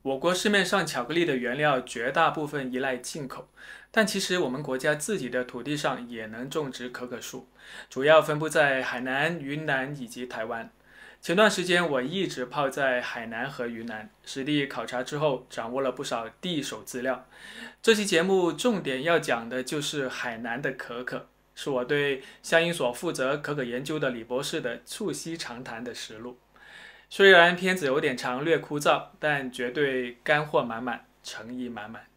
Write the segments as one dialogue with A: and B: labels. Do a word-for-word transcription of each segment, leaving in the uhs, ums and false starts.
A: 我国市面上巧克力的原料绝大部分依赖进口，但其实我们国家自己的土地上也能种植可可树，主要分布在海南、云南以及台湾。前段时间我一直泡在海南和云南，实地考察之后，掌握了不少地手资料。这期节目重点要讲的就是海南的可可，是我对香音所负责可可研究的李博士的促膝长谈的实录。虽然片子有点长，略枯燥，但绝对干货满满，诚意满满。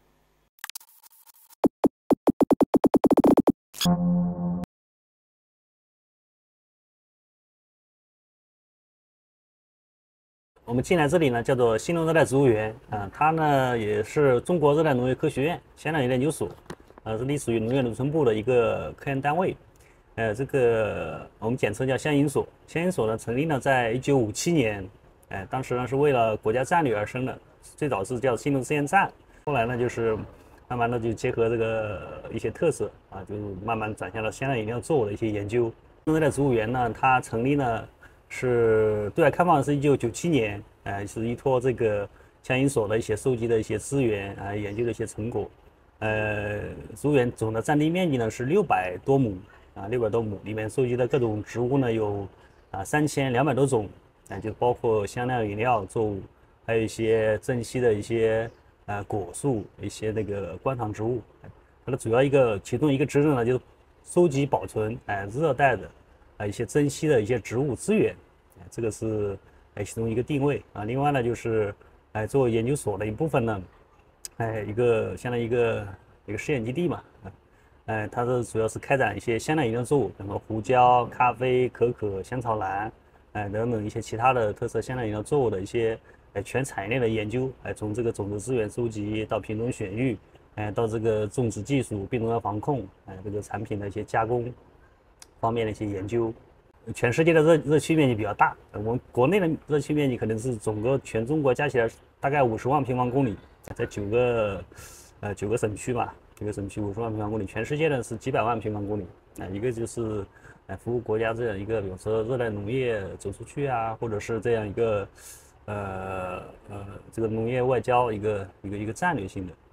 B: 我们进来这里呢，叫做兴隆热带植物园啊，它呢也是中国热带农业科学院香料研究所，呃，是隶属于农业农村部的一个科研单位。呃，这个我们简称叫香银所。香银所呢，成立呢在一九五七年，呃，当时呢是为了国家战略而生的，最早是叫兴隆试验站，后来呢就是慢慢的就结合这个一些特色啊，就慢慢转向了香料饮料作物的一些研究。兴隆热带植物园呢，它成立呢。是对外开放的是一九九七年，呃，是依托这个香银所的一些收集的一些资源啊，研究的一些成果。呃，植物园总的占地面积呢是六百多亩啊，六百多亩，里面收集的各种植物呢有啊三千两百多种，啊，就包括香料饮料作物，还有一些珍稀的一些呃果树，一些那个观赏植物。它的主要一个其中一个职能呢就是收集保存哎热带的。啊，一些珍稀的一些植物资源，这个是哎其中一个定位啊。另外呢，就是哎作为研究所的一部分呢，哎一个相当于一个一个试验基地嘛，哎它是主要是开展一些香料饮料作物，比如说胡椒、咖啡、可可、香草兰，哎等等一些其他的特色香料饮料作物的一些哎全产业链的研究，哎从这个种子资源收集到品种选育，哎到这个种植技术、病虫害防控，哎这个产品的一些加工。方面的一些研究，全世界的热热区面积比较大，我们国内的热区面积可能是整个全中国加起来大概五十万平方公里，在九个呃九个省区吧，九个省区五十万平方公里，全世界呢是几百万平方公里啊、呃，一个就是呃服务国家这样一个，比如说热带农业走出去啊，或者是这样一个呃呃这个农业外交一个一个一个战略性的。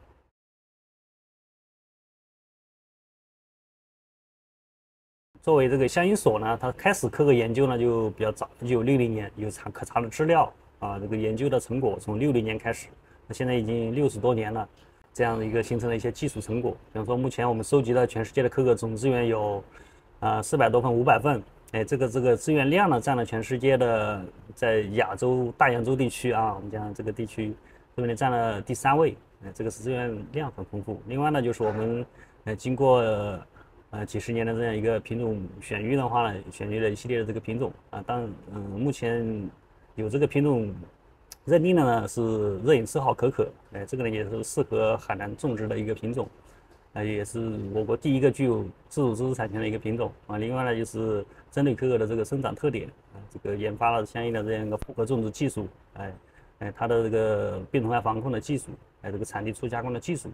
B: 作为这个香银所呢，它开始可可研究呢就比较早，一九六零年有查可查的资料啊，这个研究的成果从六零年开始，那现在已经六十多年了，这样的一个形成了一些技术成果。比方说，目前我们收集的全世界的可可总资源有啊四百多份、五百份，哎，这个这个资源量呢占了全世界的在亚洲大洋洲地区啊，我们讲这个地区这边占了第三位，哎，这个资源量很丰富。另外呢，就是我们呃经过。呃，几十年的这样一个品种选育的话呢，选育了一系列的这个品种啊，当嗯，目前有这个品种认定的呢是热饮四号可可，哎，这个呢也是适合海南种植的一个品种，啊，也是我国第一个具有自主知识产权的一个品种啊。另外呢，就是针对可可的这个生长特点啊，这个研发了相应的这样一个复合种植技术，哎哎，它的这个病虫害防控的技术，哎，这个产地初加工的技术。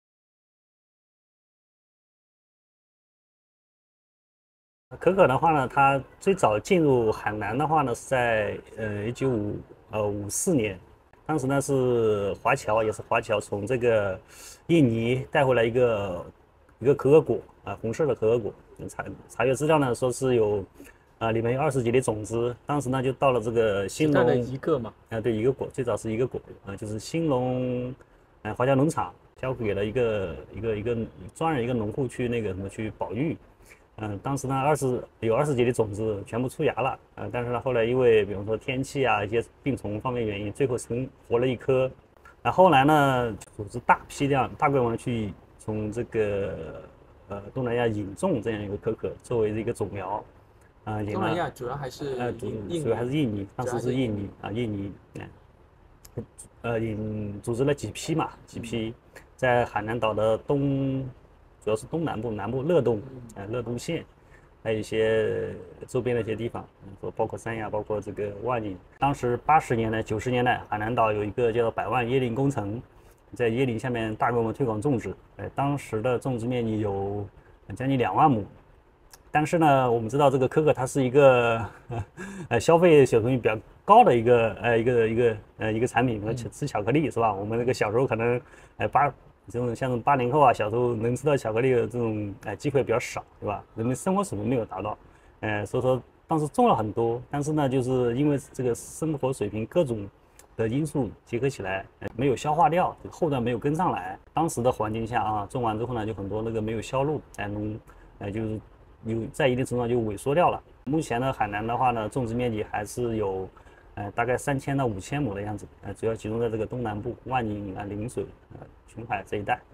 B: 可可的话呢，它最早进入海南的话呢，是在呃一九五呃五四年，当时呢是华侨，也是华侨从这个印尼带回来一个一个可可果啊，红色的可可果。查查阅资料呢，说是有啊里面有二十几粒种子，当时呢就到了这个兴隆
A: 的一个嘛，
B: 啊对，一个果，最早是一个果啊，就是兴隆啊华侨农场交给了一个一个一个专人一个农户去那个什么去保育。嗯，当时呢，二十有二十几粒种子全部出芽了，呃，但是呢，后来因为比如说天气啊一些病虫方面原因，最后存活了一颗。那后来呢，组织大批量、大规模的去从这个呃东南亚引种这样一个可可作为一个种苗，
A: 啊、呃，东南亚主要还是
B: 呃主主要还是印尼，当时是印尼啊印尼，呃呃引组织了几批嘛，几批在海南岛的东。主要是东南部、南部乐东，啊、呃，乐东县，还有一些周边的一些地方，说包括三亚，包括这个万宁。当时八十年代、九十年代，海南岛有一个叫做百万椰林工程，在椰林下面大规模推广种植，呃，当时的种植面积有将近两万亩， 但是呢，我们知道这个可可它是一个呃消费水平比较高的一个呃一个一个呃一个产品，比如吃吃巧克力是吧？我们那个小时候可能呃八这种像八零后啊，小时候能吃到巧克力的这种呃机会比较少，对吧？人们生活水平没有达到，呃，所以说当时种了很多，但是呢，就是因为这个生活水平各种的因素结合起来，呃、没有消化掉，后段没有跟上来。当时的环境下啊，种完之后呢，就很多那个没有销路，哎，农，呃，就是有在一定程度上就萎缩掉了。目前呢，海南的话呢，种植面积还是有，呃，大概三千到五千亩的样子，呃，主要集中在这个东南部万宁啊、陵水、呃、琼海这一带。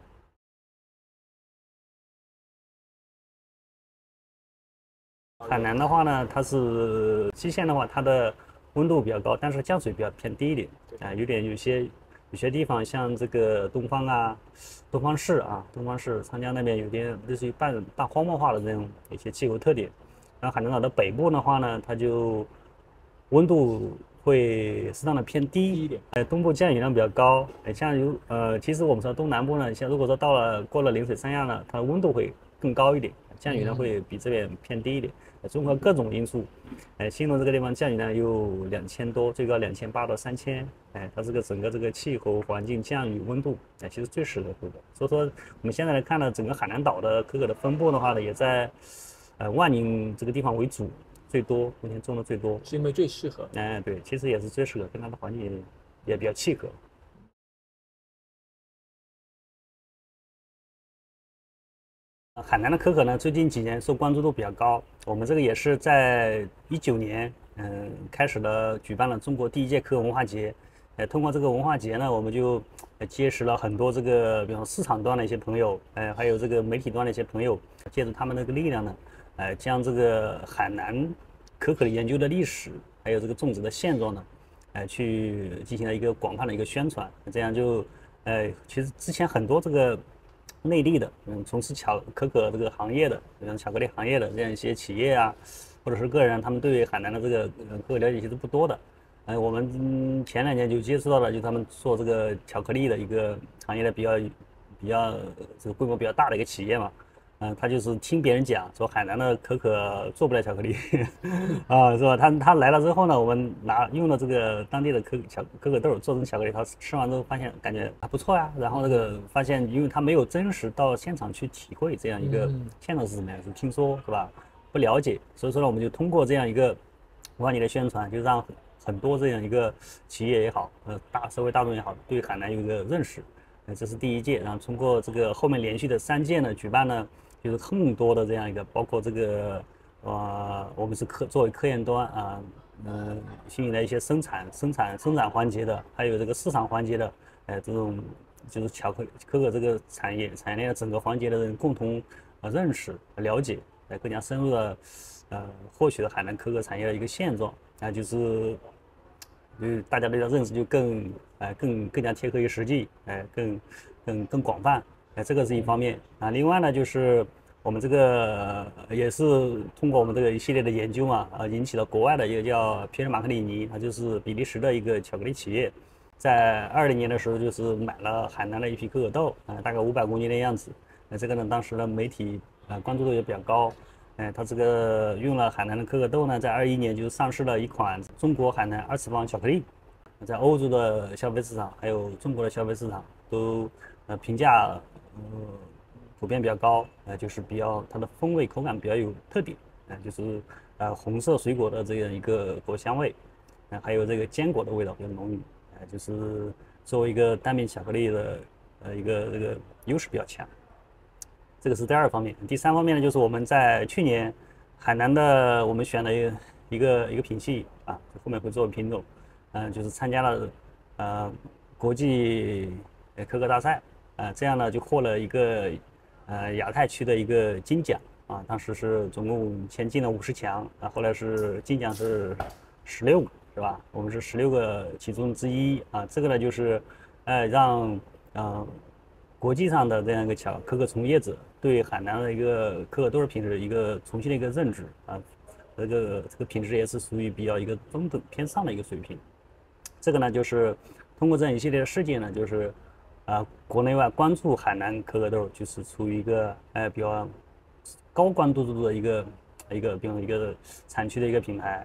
B: 海南的话呢，它是西线的话，它的温度比较高，但是降水比较偏低一点，啊、呃，有点有些有些地方像这个东方啊、东方市啊、东方市长江那边有点类似于半半荒漠化的这种一些气候特点。然后海南岛的北部的话呢，它就温度会适当的偏低一点，呃，东部降雨量比较高，呃，像有呃，其实我们说东南部呢，像如果说到了过了陵水三亚呢，它的温度会更高一点，降雨量会比这边偏低一点。呃综合各种因素，呃，兴隆这个地方降雨量有两千多，最高两千八到三千，哎，它这个整个这个气候环境、降雨、温度，哎，其实最适合可可。所以说我们现在来看呢，整个海南岛的可可的分布的话呢，也在呃万宁这个地方为主。最多，目前种的最多，
A: 是因为最适合。
B: 哎，对，其实也是最适合，跟它的环境也比较契合。海南的可可呢，最近几年受关注度比较高。我们这个也是在一九年，嗯，开始了举办了中国第一届可可文化节。呃，通过这个文化节呢，我们就结识了很多这个，比方市场端的一些朋友，呃，还有这个媒体端的一些朋友，借助他们那个力量呢，呃，将这个海南可可的研究的历史，还有这个种植的现状呢，呃，去进行了一个广泛的一个宣传。这样就，呃，其实之前很多这个内地的，嗯，从事巧可可这个行业的，像巧克力行业的这样一些企业啊，或者是个人，他们对海南的这个可可了解其实不多的。呃，我们前两年就接触到了，就他们做这个巧克力的一个行业的比较比较这个规模比较大的一个企业嘛。嗯，他就是听别人讲说海南的可可做不了巧克力，啊，是吧？他他来了之后呢，我们拿用了这个当地的可巧可可豆做成巧克力，他吃完之后发现感觉还不错呀。然后那个发现，因为他没有真实到现场去体会这样一个现状是什么样，是听说是吧？不了解，所以说呢，我们就通过这样一个文化节的宣传，就让很多这样一个企业也好，呃，大社会大众也好，对海南有一个认识。呃，这是第一届，然后通过这个后面连续的三届呢，举办呢。就是更多的这样一个，包括这个，呃，我们是科作为科研端啊，嗯、呃，吸引了一些生产、生产、生产环节的，还有这个市场环节的，呃，这种就是巧克力可可这个产业产业链的整个环节的人共同呃认识、了解，来更加深入的呃获取了海南可可产业的一个现状，啊、呃，就是，就是大家对它认识就更呃更更加贴合于实际，哎、呃，更更更广泛。哎，这个是一方面啊。另外呢，就是我们这个也是通过我们这个一系列的研究嘛，啊，引起了国外的一个叫皮尔马克里尼，它就是比利时的一个巧克力企业，在二零年的时候就是买了海南的一批可可豆，啊，大概五百公斤的样子。那这个呢，当时的媒体啊关注度也比较高。哎，它这个用了海南的可可豆呢，在二一年就上市了一款中国海南二次方巧克力，在欧洲的消费市场还有中国的消费市场都呃评价。呃，普遍比较高，呃，就是比较它的风味口感比较有特点，呃，就是呃红色水果的这样一个果香味，呃，还有这个坚果的味道比较浓郁，呃，就是作为一个单品巧克力的呃一个这个优势比较强。这个是第二方面。第三方面呢，就是我们在去年海南的我们选了一个一个一个品系啊，后面会做品种，嗯、呃，就是参加了呃国际可可大赛。呃，这样呢就获了一个呃亚太区的一个金奖啊，当时是总共前进了五十强啊，后来是金奖是十六个，是吧？我们是十六个其中之一啊。这个呢就是呃让呃国际上的这样一个巧可可从业者对海南的一个可可豆的品质一个重新的一个认知啊，这个这个品质也是属于比较一个中等偏上的一个水平。这个呢就是通过这样一系列的事件呢，就是。啊，国内外关注海南可可豆，就是处于一个呃比较高关注度的一个一个，比如一个产区的一个品牌。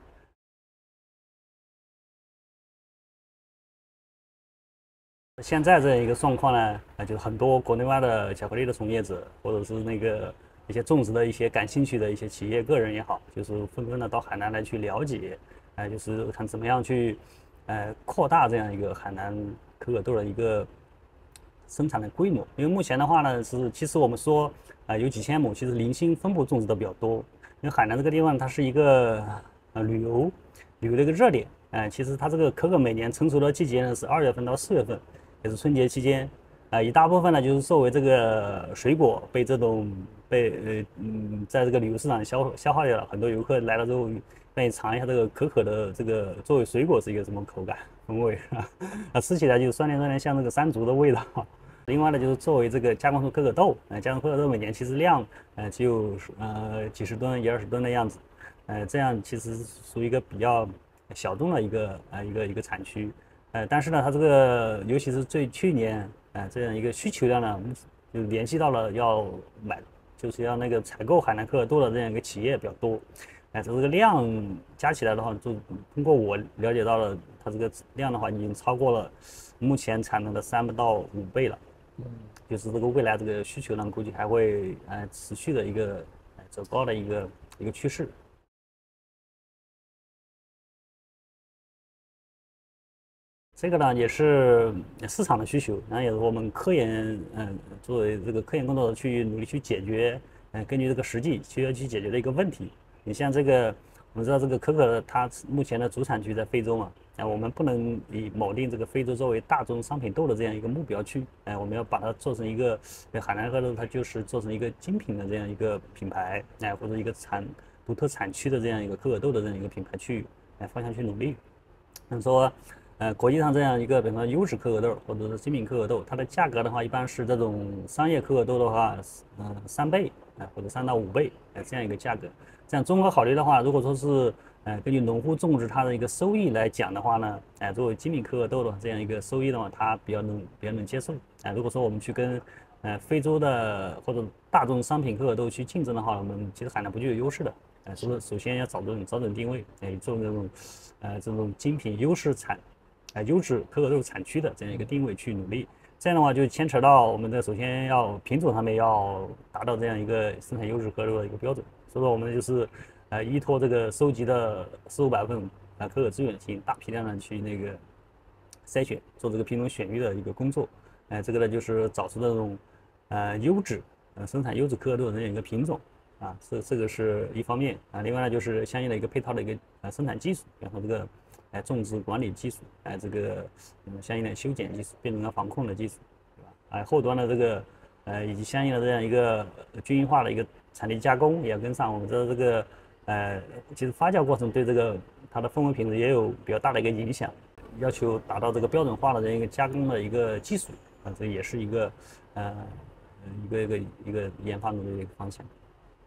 B: 现在这一个状况呢，啊，就是很多国内外的巧克力的从业者，或者是那个一些种植的一些感兴趣的一些企业个人也好，就是纷纷的到海南来去了解，哎，就是看怎么样去，呃，扩大这样一个海南可可豆的一个生产的规模。因为目前的话呢，是其实我们说，啊，有几千亩，其实零星分布种植的比较多。因为海南这个地方它是一个呃旅游旅游的一个热点，哎，其实它这个可可每年成熟的季节呢是二月份到四月份。也是春节期间，啊、呃，一大部分呢就是作为这个水果被这种被呃嗯，在这个旅游市场消消化掉了。很多游客来了之后，愿意尝一下这个可可的这个作为水果是一个什么口感风味啊？啊，吃起来就酸甜酸甜，像这个山竹的味道。另外呢，就是作为这个加工出可可豆，呃，加工可可豆每年其实量呃只有呃几十吨、一二十吨的样子，呃，这样其实属于一个比较小众的一个呃一个一个产区。呃，但是呢，它这个尤其是最去年，呃，这样一个需求量呢，就联系到了要买，就是要那个采购海南可可豆的这样一个企业比较多，哎、呃，这个量加起来的话，就通过我了解到了，它这个量的话已经超过了目前产能的三到五倍了，嗯，就是这个未来这个需求量估计还会呃持续的一个呃走高的一个一个趋势。这个呢也是市场的需求，然后也是我们科研，嗯，作为这个科研工作者去努力去解决，嗯，根据这个实际需要去解决的一个问题。你像这个，我们知道这个可可它目前的主产区在非洲嘛，啊，我们不能以锚定这个非洲作为大宗商品豆的这样一个目标区，哎，我们要把它做成一个海南可可豆，它就是做成一个精品的这样一个品牌，哎，或者一个产独特产区的这样一个可可豆的这样一个品牌去，哎，方向去努力。那么说。呃，国际上这样一个，比方说优质可可豆或者是精品可可豆，它的价格的话，一般是这种商业可可豆的话，嗯、呃，三倍啊、呃，或者三到五倍，呃，这样一个价格。这样综合考虑的话，如果说是呃根据农户种植它的一个收益来讲的话呢，哎、呃，作为精品可可豆的这样一个收益的话，它比较能比较能接受。啊、呃，如果说我们去跟呃非洲的或者大众商品可可豆去竞争的话，我们其实海南不具有优势的。呃，是不是首先要找准找准定位，哎、呃，做这种呃这种精品优势产。呃，优质可可豆产区的这样一个定位去努力，这样的话就牵扯到我们的首先要品种上面要达到这样一个生产优质可可豆的一个标准，所以说我们就是呃依托这个收集的四五百份啊可可资源进行大批量的去那个筛选，做这个品种选育的一个工作，哎、呃，这个呢就是找出这种呃优质呃生产优质可可豆的这样一个品种啊，这这个是一方面啊，另外呢就是相应的一个配套的一个呃生产技术，然后这个。哎，种植管理技术，哎，这个嗯相应的修剪技术、病虫害防控的技术，对吧？哎，后端的这个呃以及相应的这样一个均匀化的一个产地加工也要跟上。我们知道这个呃，其实发酵过程对这个它的风味品质也有比较大的一个影响，要求达到这个标准化的这样一个加工的一个技术啊，这也是一个呃一个一个一个研发努力的一个方向。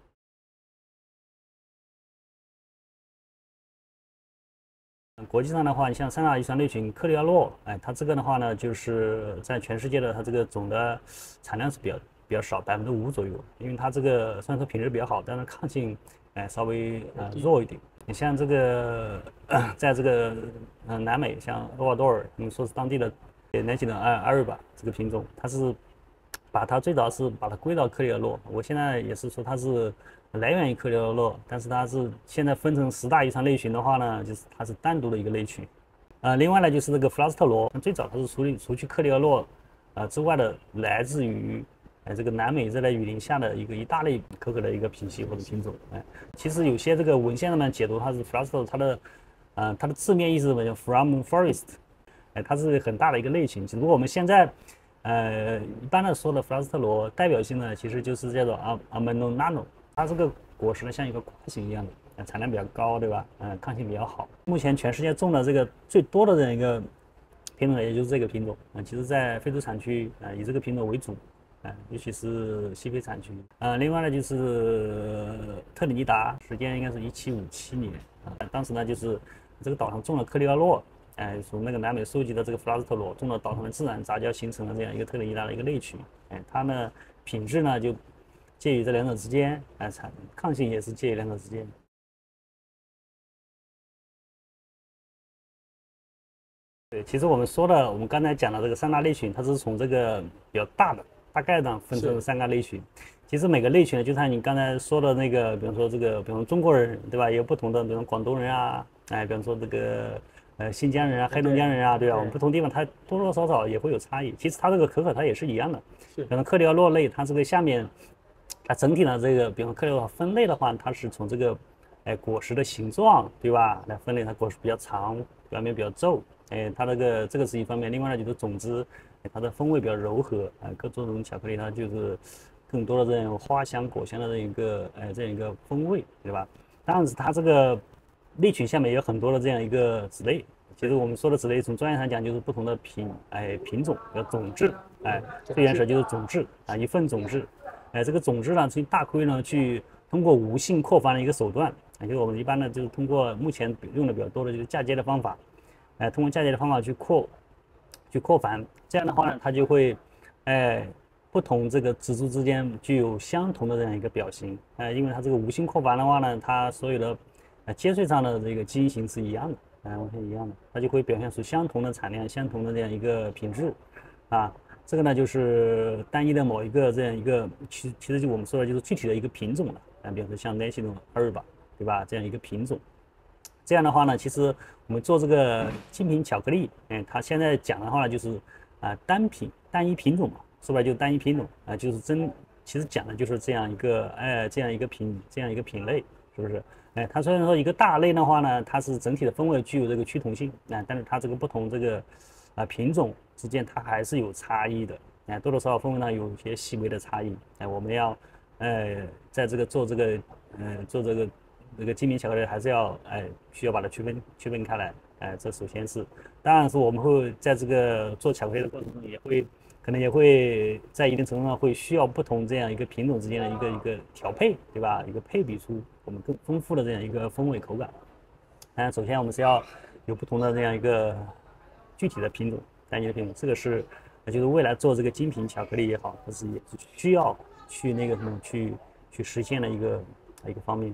B: 国际上的话，你像三大遗传类群克利奥洛，哎，它这个的话呢，就是在全世界的它这个总的产量是比较比较少，百分之五左右。因为它这个虽然说品质比较好，但是抗性哎稍微呃弱一点。你像这个，呃、在这个呃南美，像厄瓜多尔，我们说是当地的南极的阿阿瑞巴这个品种，它是把它最早是把它归到克利奥洛，我现在也是说它是。来源于克利奥洛，但是它是现在分成十大遗传类群的话呢，就是它是单独的一个类群。呃，另外呢就是这个弗拉斯特罗，最早它是除除去克利奥洛呃之外的，来自于呃这个南美热带雨林下的一个一大类可可的一个品系或者品种。哎，其实有些这个文献上面解读它是弗拉斯特罗，它的呃它的字面意思叫 from forest， 哎，它是很大的一个类群。只不过我们现在呃一般的说的弗拉斯特罗代表性呢，其实就是叫做阿阿门诺纳诺。它这个果实呢，像一个瓜形一样的，呃，产量比较高，对吧？嗯、呃，抗性比较好。目前全世界种的这个最多的这样一个品种，也就是这个品种啊、呃。其实，在非洲产区啊、呃，以这个品种为主啊、呃，尤其是西非产区啊、呃。另外呢，就是、呃、特立尼达，时间应该是一七五七年啊、呃。当时呢，就是这个岛上种了克利奥洛，哎、呃，从那个南美收集的这个弗拉斯特罗，种到岛上的自然杂交，形成了这样一个特立尼达的一个类群。哎、呃，它呢品质呢就。 介于这两者之间，哎，产抗性也是介于两者之间。对，其实我们说的，我们刚才讲的这个三大类群，它是从这个比较大的大概上分成三个类群。其实每个类群呢，就像你刚才说的那个，比方说这个，比方说中国人，对吧？也有不同的，比如广东人啊，哎，比方说这个呃新疆人啊、黑龙江人啊，对吧？我们不同地方它多多少少也会有差异。其实它这个可可它也是一样的，比方说克里奥洛类，它这个下面它整体的这个，比方说克里奥洛分类的话，它是从这个哎果实的形状，对吧？来分类，它果实比较长，表面比较皱。哎，它那个这个是一方面，另外呢就是种子，它的风味比较柔和，啊，各做成巧克力它就是更多的这种花香、果香的这一个，哎，这样一个风味，对吧？当然，它这个类群下面有很多的这样一个子类，其实我们说的子类，从专业上讲就是不同的品，哎，品种叫种质，哎，最原始就是种质啊，一份种质，哎，这个种质呢，从大规呢去通过无性扩繁的一个手段，也就是我们一般呢就是通过目前用的比较多的就是嫁接的方法。哎，通过嫁接的方法去扩，去扩繁，这样的话呢，它就会，哎，不同这个植株之间具有相同的这样一个表型，哎，因为它这个无性扩繁的话呢，它所有的，呃，接穗上的这个基因型是一样的，哎，完全一样的，它就会表现出相同的产量、相同的这样一个品质，啊，这个呢就是单一的某一个这样一个，其其实就我们说的就是具体的一个品种了，啊，比如说像奈西诺二吧，对吧？这样一个品种。这样的话呢，其实我们做这个精品巧克力，嗯，它现在讲的话呢，就是啊、呃、单品单一品种嘛，说白了就是单一品种啊、呃，就是真，其实讲的就是这样一个哎这样一个品这样一个品类，是不是？哎，它虽然说一个大类的话呢，它是整体的风味具有这个趋同性，啊、呃，但是它这个不同这个啊、呃、品种之间它还是有差异的，哎、呃，多多少少风味上有一些细微的差异，哎、呃，我们要呃在这个做这个嗯、呃、做这个。这个精品巧克力还是要哎，需要把它区分区分开来，哎，这首先是，当然是我们会在这个做巧克力的过程中，也会可能也会在一定程度上会需要不同这样一个品种之间的一个一个调配，对吧？一个配比出我们更丰富的这样一个风味口感。当然，首先我们是要有不同的这样一个具体的品种，单一的品种，这个是就是未来做这个精品巧克力也好，它是也是需要去那个什么去去实现的一个一个方面。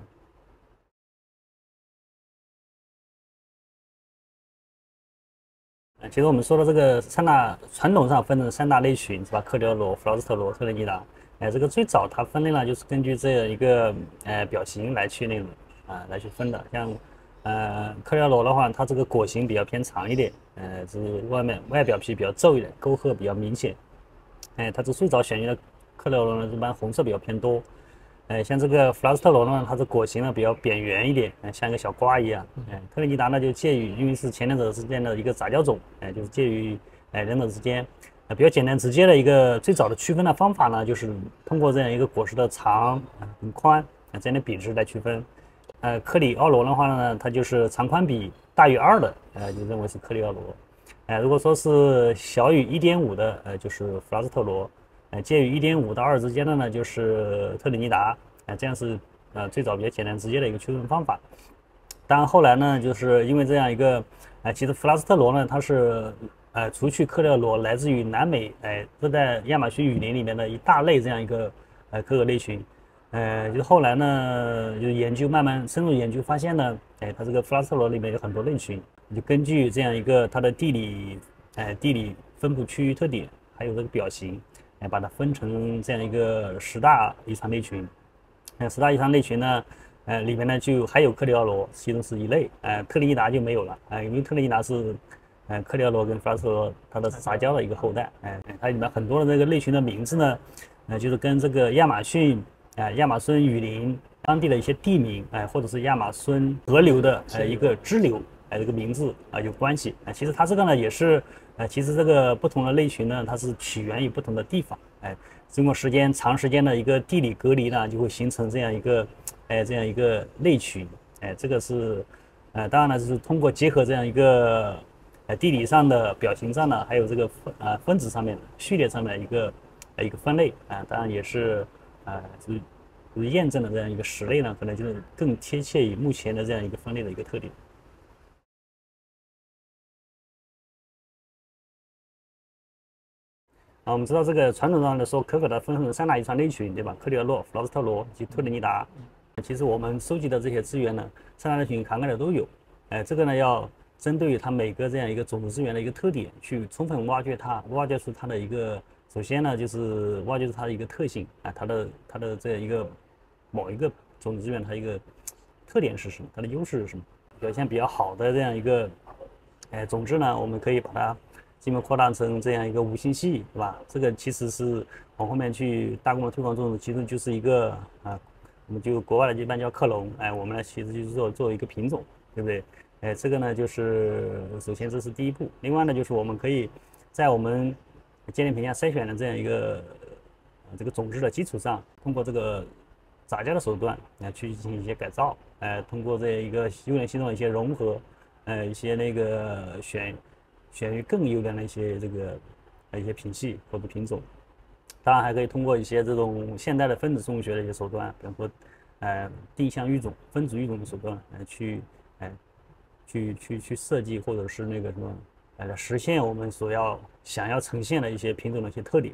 B: 其实我们说的这个三大传统上分成三大类群是吧？克里奥罗、弗劳斯特罗、特立尼达。哎，这个最早它分类呢，就是根据这样一个呃表型来去那种啊来去分的。像呃克里奥罗的话，它这个果形比较偏长一点，呃，是外面外表皮比较皱一点，沟壑比较明显。哎，它这最早选用的克里奥罗呢，一般红色比较偏多。哎，像这个弗拉斯特罗呢，它的果形呢比较扁圆一点，哎，像一个小瓜一样。哎，特立尼达呢就介于，因为是前两者之间的一个杂交种，哎，就是介于哎两者之间，呃，比较简单直接的一个最早的区分的方法呢，就是通过这样一个果实的长、很宽啊这样的比值来区分。呃，克里奥罗的话呢，它就是长宽比大于二的，呃，就认为是克里奥罗。哎，如果说是小于一点五的，呃，就是弗拉斯特罗。呃，介于一点五到二之间的呢，就是特立尼达，呃，这样是呃最早比较简单直接的一个区分方法。当然后来呢，就是因为这样一个，呃，其实弗拉斯特罗呢，它是呃除去克里奥罗来自于南美哎热带亚马逊雨林里面的一大类这样一个呃可可类群，呃，就是后来呢，就是研究慢慢深入研究发现呢，哎，它这个弗拉斯特罗里面有很多类群，就根据这样一个它的地理哎地理分布区域特点，还有这个表型。哎，把它分成这样一个十大遗传类群。那十大遗传类群呢，呃，里面呢就还有克里奥罗，其中是一类。呃，特立尼达就没有了。呃，因为特立尼达是，呃，克里奥罗跟弗拉斯特罗它的杂交的一个后代。哎、呃，它里面很多的这个类群的名字呢，呃，就是跟这个亚马逊，啊、呃，亚马孙雨林当地的一些地名，哎、呃，或者是亚马孙河流的呃一个支流，哎、呃，这个名字啊、呃、有关系。啊、呃，其实它这个呢也是。呃，其实这个不同的类群呢，它是起源于不同的地方，哎，经过时间长时间的一个地理隔离呢，就会形成这样一个，哎，这样一个类群，哎，这个是，呃，当然了，就是通过结合这样一个，呃，地理上的、表型上的，还有这个分呃分子上面的、序列上面的一个，呃一个分类，啊、呃，当然也是，呃，就是就是验证的这样一个实类呢，可能就是更贴切于目前的这样一个分类的一个特点。 啊，我们知道这个传统上的说可可的分成三大遗传类群，对吧？克里尔洛、弗劳斯特罗以及特立尼达。其实我们收集的这些资源呢，三大类群涵盖的都有。哎，这个呢要针对于它每个这样一个种子资源的一个特点，去充分挖掘它，挖掘出它的一个，首先呢就是挖掘出它的一个特性啊，它的它的这样一个某一个种子资源它一个特点是什么，它的优势是什么，表现比较好的这样一个哎种子呢，我们可以把它进一步扩大成这样一个五星系，对吧？这个其实是往后面去大规模推广种植，其实就是一个啊，我们就国外的一般叫克隆，哎，我们呢其实就是做做一个品种，对不对？哎，这个呢就是首先这是第一步，另外呢就是我们可以在我们建立评价筛选的这样一个这个种子的基础上，通过这个杂交的手段来去进行一些改造，哎，通过这一个优良系统的一些融合，呃，一些那个选。选于更优良的一些这个一些品系或者品种，当然还可以通过一些这种现代的分子生物学的一些手段，比方说，呃，定向育种、分子育种的手段来去，哎、呃，去去去设计或者是那个什么，呃，实现我们所要想要呈现的一些品种的一些特点。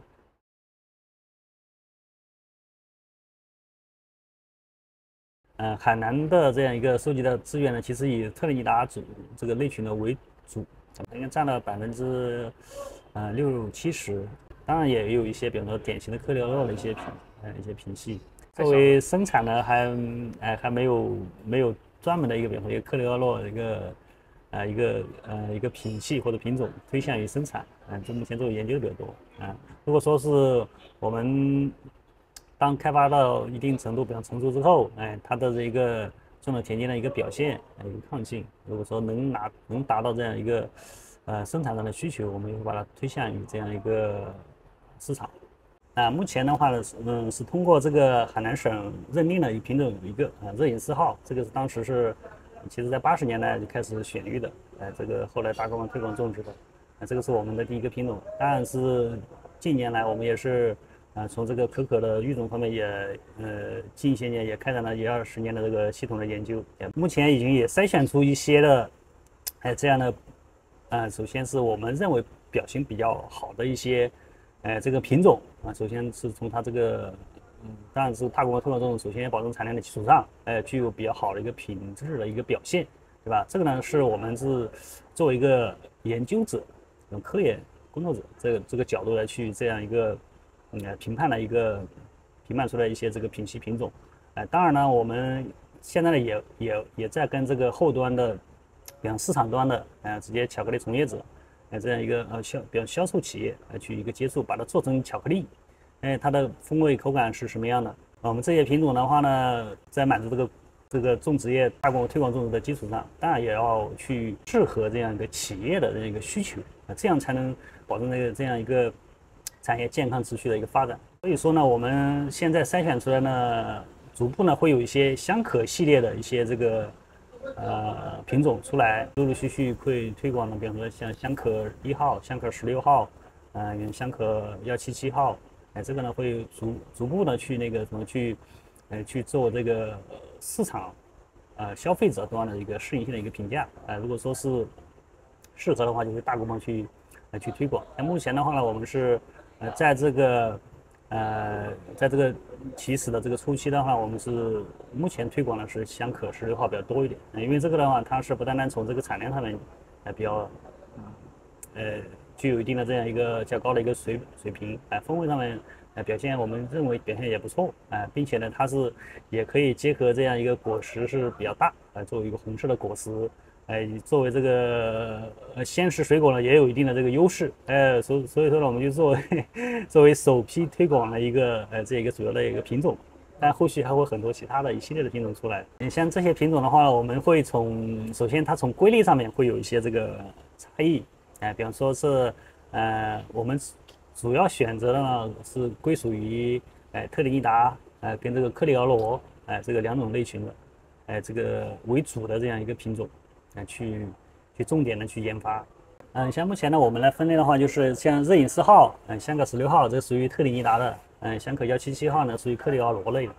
B: 嗯，海南的这样一个收集的资源呢，其实以特立尼达组这个类群呢为主。应该占了百分之呃六七十，当然也有一些，比如说典型的克里尔洛的一些品，呃一些品系。作为生产呢，还哎还没有没有专门的一个，比如说一个克里尔洛一个呃一个呃一个品系或者品种推向于生产，嗯、呃，就目前做研究的比较多啊、呃。如果说是我们当开发到一定程度，比方成熟之后，哎，它的这个种的田间的一个表现，一个抗性，如果说能拿能达到这样一个呃生产上的需求，我们也会把它推向于这样一个市场。啊，目前的话呢，嗯，是通过这个海南省认定的一品种有一个啊热饮四号，这个是当时是其实在八十年代就开始选育的，哎，这个后来大规模推广种植的，啊，这个是我们的第一个品种。当然是近年来我们也是。啊，从这个可可的育种方面也，呃，近些年也开展了一二十年的这个系统的研究，目前已经也筛选出一些的，哎，这样的，啊，首先是我们认为表现比较好的一些，呃，这个品种啊，首先是从它这个，嗯，当然是大规模推广种，首先保证产量的基础上，呃，具有比较好的一个品质的一个表现，对吧？这个呢是我们是作为一个研究者，用科研工作者这个这个角度来去这样一个。呃，评判了一个评判出来一些这个品系品种，哎、呃，当然呢，我们现在呢也也也在跟这个后端的，比方市场端的，呃，直接巧克力从业者，呃，这样一个呃销，比方销售企业来去一个接触，把它做成巧克力，哎、呃，它的风味口感是什么样的？我们这些品种的话呢，在满足这个这个种植业大规模推广种植的基础上，当然也要去适合这样一个企业的这个需求，啊、呃，这样才能保证这个这样一个。产业健康持续的一个发展，所以说呢，我们现在筛选出来呢，逐步呢会有一些香可系列的一些这个呃品种出来，陆陆续续会推广的，比方说像香可一号、香可十六号，嗯、呃，香可幺七七号，哎，这个呢会逐逐步的去那个怎么去，呃，去做这个市场，呃，消费者端的一个适应性的一个评价，呃，如果说是适合的话，就会大规模去呃去推广。那目前的话呢，我们是。呃，在这个，呃，在这个起始的这个初期的话，我们是目前推广的是香可十六号比较多一点，因为这个的话，它是不单单从这个产量上面，呃，比较，呃，具有一定的这样一个较高的一个水水平，哎、呃，风味上面，呃，表现我们认为表现也不错，啊、呃，并且呢，它是也可以结合这样一个果实是比较大，啊、呃，作为一个红色的果实。哎，作为这个呃鲜食水果呢，也有一定的这个优势，哎，所所以说呢，我们就作为作为首批推广的一个呃这一个主要的一个品种，但后续还会很多其他的一系列的品种出来。你像这些品种的话，我们会从首先它从规律上面会有一些这个差异，哎，比方说是呃我们主要选择的呢是归属于哎特立尼达呃跟这个克里尔罗哎这个两种类群的哎这个为主的这样一个品种。来去去重点的去研发，嗯，像目前呢，我们来分类的话，就是像热饮四号，嗯，香可十六号，这属于特立尼达的，嗯，香可幺七七号呢，属于克里尔罗类的。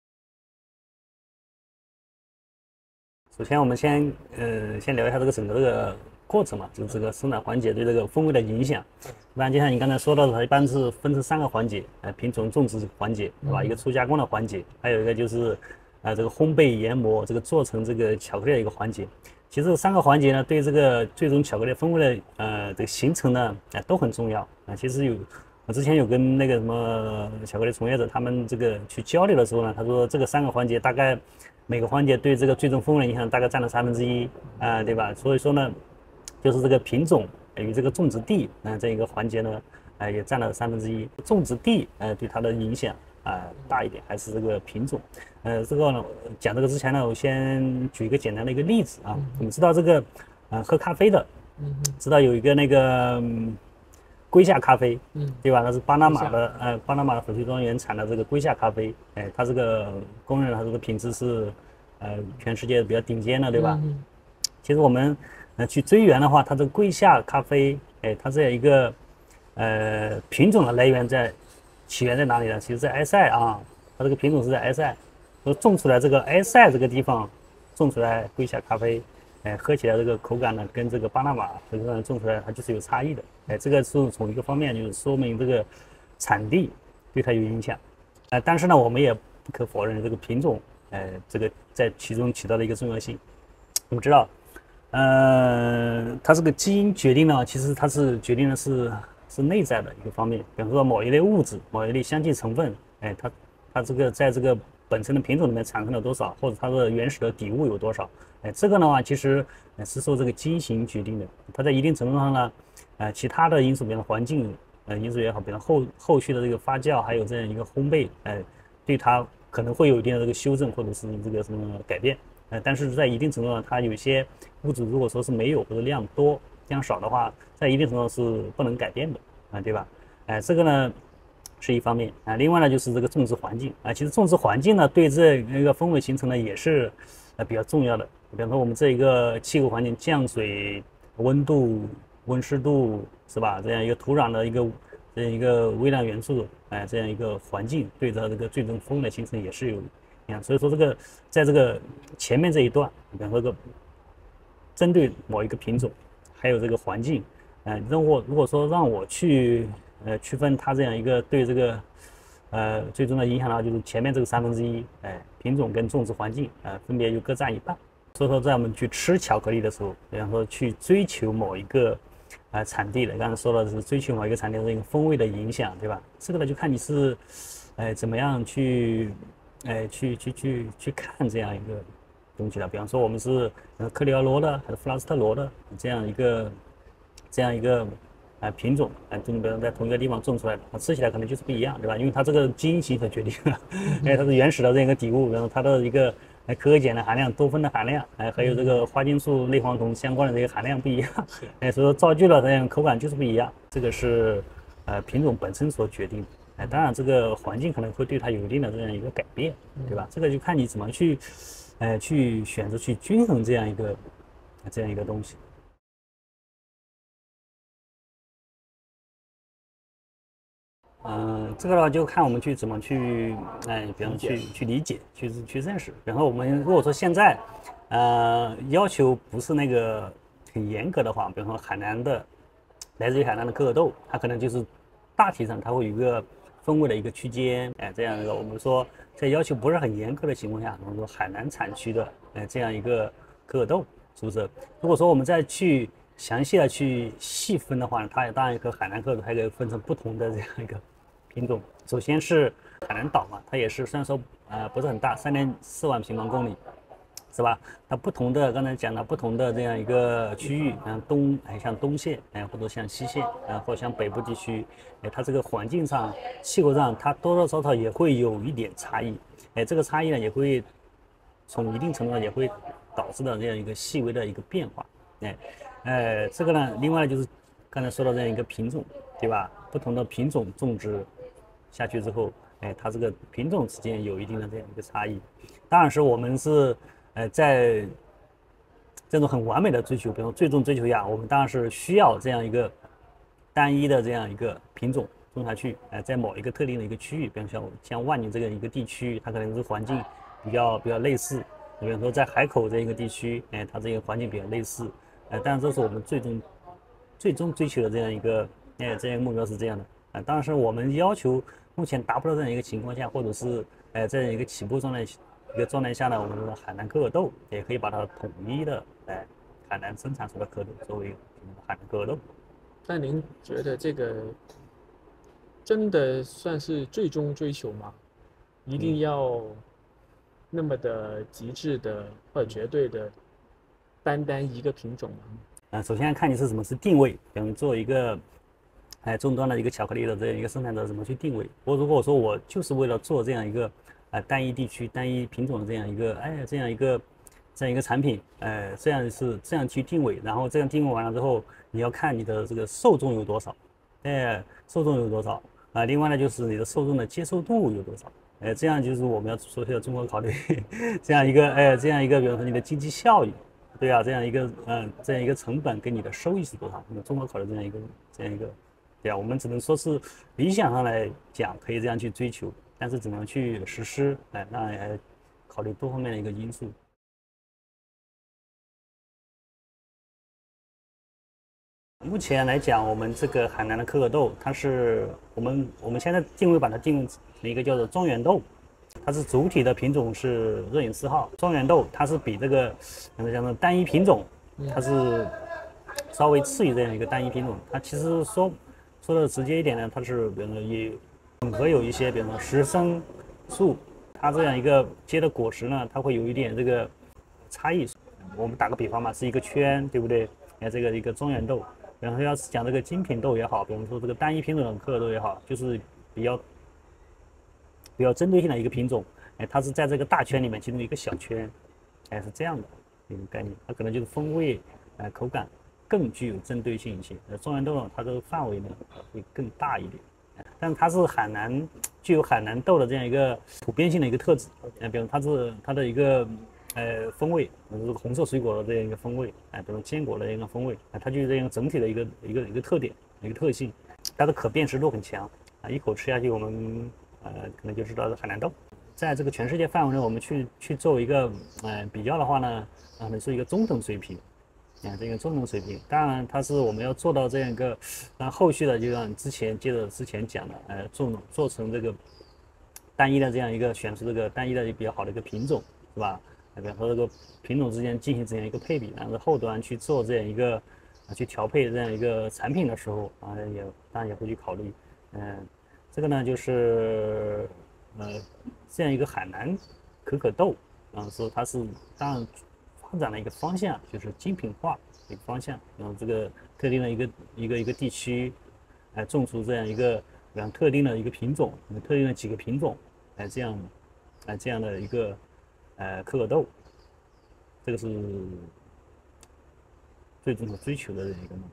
B: 首先，我们先呃先聊一下这个整个这个过程嘛，就是这个生长环节对这个风味的影响。一般就像你刚才说到的，它一般是分成三个环节，呃，品种种植环节，对吧？一个初加工的环节，还有一个就是呃这个烘焙研磨，这个做成这个巧克力的一个环节。其实这三个环节呢，对这个最终巧克力风味的呃这个形成呢，啊、呃、都很重要啊、呃。其实有我之前有跟那个什么巧克力从业者他们这个去交流的时候呢，他说这个三个环节大概每个环节对这个最终风味的影响大概占了三分之一啊，对吧？所以说呢，就是这个品种与这个种植地啊、呃、这一个环节呢，呃也占了三分之一。种植地呃对它的影响啊、呃、大一点，还是这个品种。呃，这个呢讲这个之前呢，我先举一个简单的一个例子啊。我们知道这个呃喝咖啡的，知道有一个那个。嗯瑰夏咖啡，嗯，对吧？它是巴拿马的，呃，巴拿马的翡翠庄园产的这个瑰夏咖啡，哎，它这个公认它这个品质是，呃，全世界比较顶尖的，对吧？嗯、其实我们呃去追源的话，它这个瑰夏咖啡，哎，它这一个呃品种的来源在起源在哪里呢？其实在埃塞啊，它这个品种是在埃塞，说种出来这个埃塞这个地方种出来瑰夏咖啡。哎，喝起来这个口感呢，跟这个巴拿马翡翠庄园种出来它就是有差异的。哎，这个是从一个方面就是说明这个产地对它有影响。呃，但是呢，我们也不可否认这个品种，呃，这个在其中起到的一个重要性。我们知道，呃，它这个基因决定呢，其实它是决定的是是内在的一个方面，比方说某一类物质、某一类香气成分，哎，它它这个在这个本身的品种里面产生了多少，或者它的原始的底物有多少。哎，这个的话，其实呃是受这个基因型决定的。它在一定程度上呢，呃，其他的因素，比如环境呃因素也好，比如后后续的这个发酵，还有这样一个烘焙，呃，对它可能会有一定的这个修正或者是这个什么改变。呃，但是在一定程度上，它有些物质如果说是没有或者量多量少的话，在一定程度上是不能改变的啊、呃，对吧？哎、呃，这个呢是一方面啊、呃，另外呢就是这个种植环境啊、呃，其实种植环境呢对这一个风味形成呢也是呃比较重要的。比方说我们这一个气候环境，降水、温度、温湿度是吧？这样一个土壤的一个这样一个微量元素，哎、呃，这样一个环境对它这个最终风味的形成也是有影响。所以说这个在这个前面这一段，比方说这个针对某一个品种，还有这个环境，呃，如果如果说让我去呃区分它这样一个对这个呃最终的影响的话，就是前面这个三分之一，哎，品种跟种植环境，呃，分别就各占一半。所以说，在我们去吃巧克力的时候，比方说去追求某一个呃产地的，刚才说的是追求某一个产地的这个风味的影响，对吧？这个呢，就看你是，呃，怎么样去，呃，去去去去看这样一个东西了。比方说，我们是呃克里奥罗的还是弗拉斯特罗的这样一个这样一个呃品种，呃，种比如在同一个地方种出来的，它吃起来可能就是不一样，对吧？因为它这个基因型所决定的，哎，它是原始的这样一个底物，然后它的一个。哎，可可碱的含量、多酚的含量，哎，还有这个花青素、类黄酮相关的这个含量不一样，哎，所以说造就了这样口感就是不一样。这个是呃品种本身所决定的，哎，当然这个环境可能会对它有一定的这样一个改变，对吧？这个就看你怎么去，呃，去选择去均衡这样一个这样一个东西。嗯、呃，这个的话就看我们去怎么去，哎，比方去去理解，去去认识。然后我们如果说现在，呃，要求不是那个很严格的话，比方说海南的，来自于海南的可可豆，它可能就是大体上它会有一个风味的一个区间，哎，这样一个我们说在要求不是很严格的情况下，我们说海南产区的，哎，这样一个可可豆，是不是？如果说我们再去详细的去细分的话，它也当然和海南可可豆还可以分成不同的这样一个品种。首先是海南岛嘛，它也是虽然说呃不是很大，三点四万平方公里，是吧？它不同的刚才讲了不同的这样一个区域，嗯，东哎像东线，哎或者像西线，啊或者像北部地区，哎它这个环境上、气候上，它多多少少也会有一点差异，哎这个差异呢也会从一定程度上也会导致的这样一个细微的一个变化，哎，呃这个呢，另外就是刚才说到这样一个品种，对吧？不同的品种种植下去之后，哎，它这个品种之间有一定的这样一个差异。当然是我们是呃在这种很完美的追求，比如说最终追求下，我们当然是需要这样一个单一的这样一个品种种下去，呃，在某一个特定的一个区域，比如像像万宁这个一个地区，它可能是环境比较比较类似。比如说在海口这一个地区，哎，它这个环境比较类似， 呃，当然这是我们最终最终追求的这样一个，哎，这样一个目标是这样的。啊，当然是我们要求目前达不到这样一个情况下，或者是呃这样一个起步状态一个状态下呢，我们的海南可可豆也可以把它统一的哎海南生产出的可可豆作为海南可可豆。
A: 那您觉得这个真的算是最终追求吗？一定要那么的极致的或者绝对的单单一个品种吗？
B: 啊，首先看你是怎么是定位，比如做一个哎终端的一个巧克力的这样一个生产者怎么去定位。我如果说我就是为了做这样一个呃单一地区单一品种的这样一个哎这样一个这样一个产品，呃这样是这样去定位，然后这样定位完了之后，你要看你的这个受众有多少，哎受众有多少啊、呃，另外呢就是你的受众的接受度有多少。哎，这样就是我们要说要综合考虑这样一个哎，这样一个，比如说你的经济效益，对啊，这样一个嗯，这样一个成本跟你的收益是多少？你综合考虑这样一个这样一个，对啊，我们只能说是理想上来讲可以这样去追求，但是怎么样去实施，哎，那也考虑多方面的一个因素。目前来讲，我们这个海南的可可豆，它是我们我们现在定位把它定位成一个叫做庄园豆，它是主体的品种是热饮四号。庄园豆它是比这个怎么讲呢单一品种，它是稍微次于这样一个单一品种。它其实说说的直接一点呢，它是比如说也混合有一些，比如说实生素，它这样一个结的果实呢，它会有一点这个差异。我们打个比方嘛，是一个圈，对不对？哎，这个一个庄园豆。然后要是讲这个精品豆也好，比如说这个单一品种的可可豆也好，就是比较比较针对性的一个品种，哎，它是在这个大圈里面进入一个小圈，哎，是这样的一个概念，它可能就是风味，哎，口感更具有针对性一些。呃，庄园豆呢，它这个范围呢会更大一点，但它是海南具有海南豆的这样一个普遍性的一个特质，哎，比如它是它的一个。呃，风味，这个红色水果的这样一个风味，哎，比如坚果的一个风味，啊，它就是这样整体的一个一个一个特点，一个特性，它的可辨识度很强，啊，一口吃下去，我们呃可能就知道是海南豆。在这个全世界范围内，我们去去做一个呃比较的话呢，啊，是一个中等水平，啊，这个中等水平。当然，它是我们要做到这样一个，那后续的就像之前接着之前讲的，呃，做做成这个单一的这样一个选出这个单一的比较好的一个品种，是吧？比方说这个品种之间进行这样一个配比，然后后端去做这样一个啊去调配这样一个产品的时候啊，也当然也会去考虑，嗯，这个呢就是呃这样一个海南可可豆，啊，说它是当然发展的一个方向就是精品化的一个方向，然后这个特定的一个一个一个地区，来种出这样一个比方特定的一个品种，特定的几个品种，来这样来这样的一个。呃，可可豆，这个是最终所追求的一个目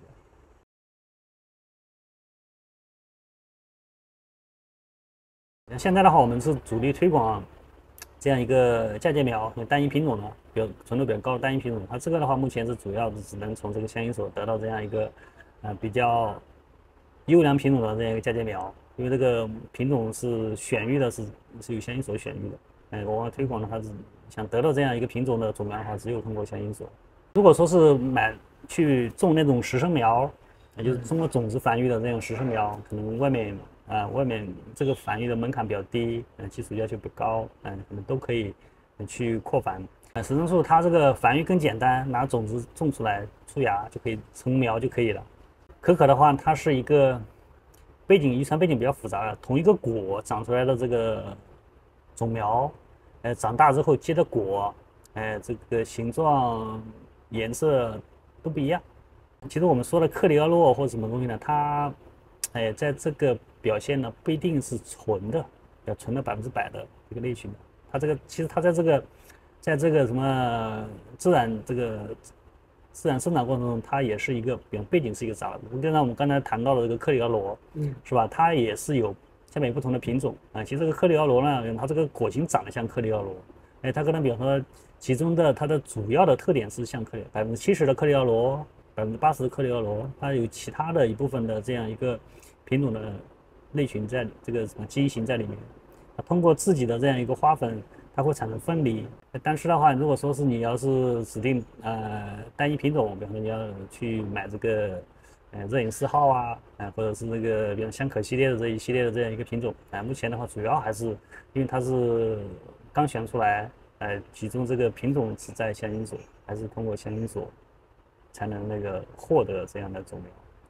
B: 标。现在的话，我们是主力推广这样一个嫁接苗，单一品种的，比较纯度比较高的单一品种。它这个的话，目前是主要是只能从这个香音所得到这样一个呃比较优良品种的这样一个嫁接苗，因为这个品种是选育的是是由香音所选育的。哎，我推广的话是想得到这样一个品种的种苗的话，只有通过香音所。如果说是买去种那种实生苗，也就是通过种子繁育的那种实生苗，可能外面啊、呃、外面这个繁育的门槛比较低，嗯、呃，技术要求不高，嗯、呃，可能都可以去扩繁。呃，实生树它这个繁育更简单，拿种子种出来出芽就可以成苗就可以了。可可的话，它是一个背景遗传背景比较复杂的，同一个果长出来的这个种苗。呃，长大之后结的果，呃，这个形状、颜色都不一样。其实我们说的克里奥洛或什么东西呢，它，哎，在这个表现呢不一定是纯的，要纯的百分之百的一个类群的。它这个其实它在这个，在这个什么自然这个自然生长过程中，它也是一个，比如背景是一个杂物。就像我们刚才谈到的这个克里奥罗，嗯，是吧？它也是有。下面有不同的品种啊，其实这个克里奥罗呢，它这个果形长得像克里奥罗，哎，它可能比如说其中的它的主要的特点是像克里百分之七十的克里奥罗，百分之八十的克里奥罗，它有其他的一部分的这样一个品种的类群在这个什么基因型在里面，它通过自己的这样一个花粉它会产生分离。但是的话，如果说是你要是指定呃单一品种，比方说你要去买这个呃热饮四号啊，呃或者是那个比如香可系列的这一系列的这样一个品种，啊、呃，目前的话主要还是因为它是刚选出来，呃，其中这个品种只在香精所，还是通过香精所才能那个获得这样的种苗。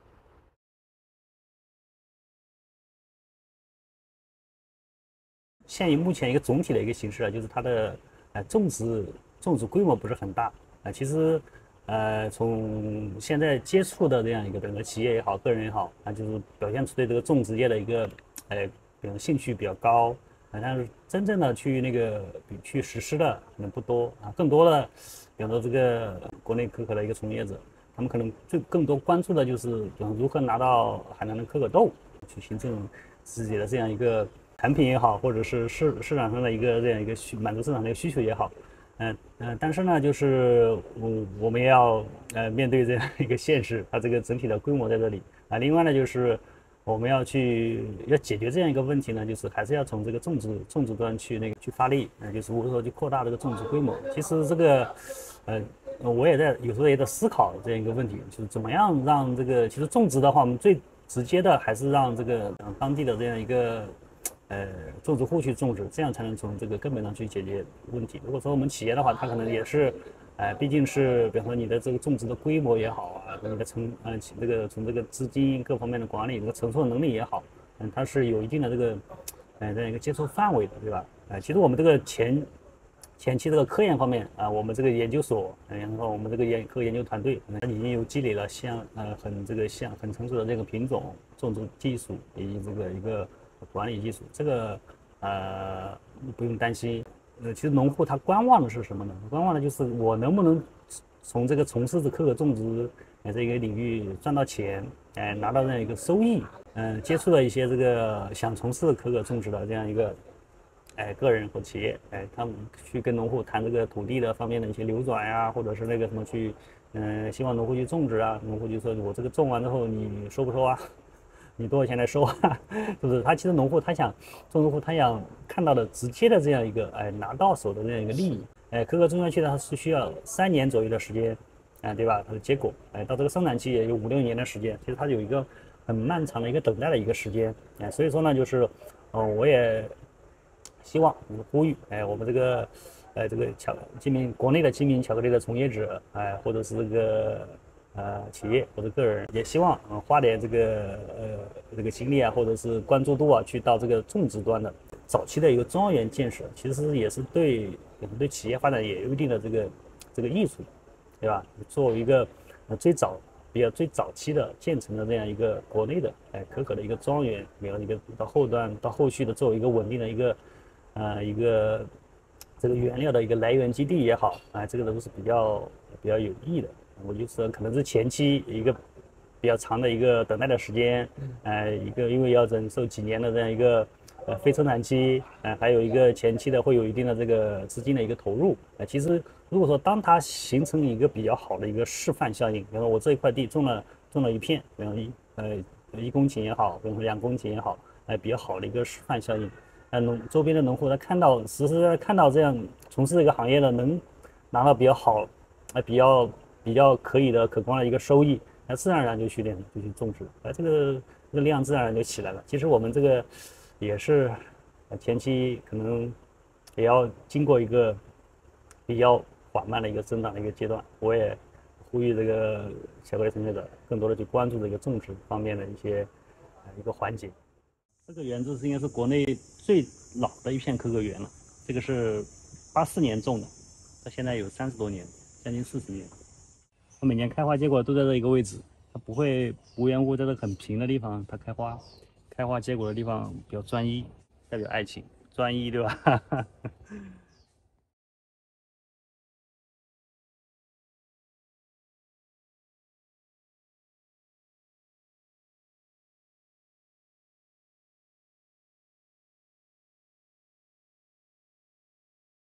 B: 现以目前一个总体的一个形势啊，就是它的呃种植种植规模不是很大啊、呃。其实呃从现在接触的这样一个，比如说企业也好，个人也好啊，就是表现出对这个种植业的一个呃，比如兴趣比较高啊，但是真正的去那个去实施的可能不多啊。更多的，比如说这个国内可可的一个从业者，他们可能最更多关注的就是，比如如何拿到海南的可可豆，去形成自己的这样一个产品也好，或者是市市场上的一个这样一个需满足市场的一个需求也好，嗯、呃、嗯、呃，但是呢，就是我我们也要呃面对这样一个现实，它这个整体的规模在这里啊。另外呢，就是我们要去要解决这样一个问题呢，就是还是要从这个种植种植端去那个去发力，呃，就是如何说去扩大这个种植规模。其实这个呃。我也在有时候也在思考这样一个问题，就是怎么样让这个，其实种植的话，我们最直接的还是让这个当地的这样一个呃种植户去种植，这样才能从这个根本上去解决问题。如果说我们企业的话，它可能也是，呃，毕竟是比方说你的这个种植的规模也好啊，你的承呃这个从这个资金各方面的管理，这个承受能力也好，嗯，它是有一定的这个呃这样一个接受范围的，对吧？呃，其实我们这个前。前期这个科研方面啊，我们这个研究所，然后我们这个研科研究团队，它已经有积累了像呃很这个像很成熟的这个品种种植技术以及这个一个管理技术，这个呃不用担心。呃，其实农户他观望的是什么呢？观望的就是我能不能从这个从事的可可种植呃这个领域赚到钱，哎、呃，拿到这样一个收益。嗯、呃，接触了一些这个想从事可可种植的这样一个。哎，个人或企业，哎，他们去跟农户谈这个土地的方面的一些流转呀，或者是那个什么去，嗯、呃，希望农户去种植啊，农户就说我这个种完之后你收不收啊？你多少钱来收啊？是不是？他其实农户他想，种植户他想看到的直接的这样一个哎拿到手的这样一个利益，哎，可可种下去呢，它是需要三年左右的时间，哎，对吧？它的结果，哎，到这个生产期也有五六年的时间，其实它有一个很漫长的一个等待的一个时间，哎，所以说呢，就是，哦，我也。希望我们呼吁，哎，我们这个，呃，这个巧精明国内的精明巧克力的从业者，哎，或者是这个呃企业或者个人，也希望嗯花点这个呃这个精力啊，或者是关注度啊，去到这个种植端的早期的一个庄园建设，其实也是对对企业发展也有一定的这个这个益处，对吧？作为一个呃最早比较最早期的建成的这样一个国内的哎可可的一个庄园，比如一个到后端到后续的作为一个稳定的一个。呃，一个这个原料的一个来源基地也好，啊、呃，这个都是比较比较有益的。我就说，可能是前期一个比较长的一个等待的时间，呃，一个因为要忍受几年的这样一个呃非生产期，呃，还有一个前期的会有一定的这个资金的一个投入。呃，其实如果说当它形成一个比较好的一个示范效应，比如说我这一块地种了种了一片，比如一呃一公顷也好，比如说两公顷也好，呃，比较好的一个示范效应。呃，农周边的农户他看到，实实在在看到这样从事这个行业的能拿到比较好，呃，比较比较可以的可观的一个收益，那自然而然就去练就去种植，呃，这个这个量自然而然就起来了。其实我们这个也是，呃，前期可能也要经过一个比较缓慢的一个增长的一个阶段。我也呼吁这个巧克力从业者更多的去关注这个种植方面的一些呃一个环节。这个园子是应该是国内最老的一片可可园了，这个是八四年种的，到现在有三十多年，将近四十年。我每年开花结果都在这一个位置，它不会无缘无故在这很平的地方它开花，开花结果的地方比较专一，代表爱情，专一，对吧？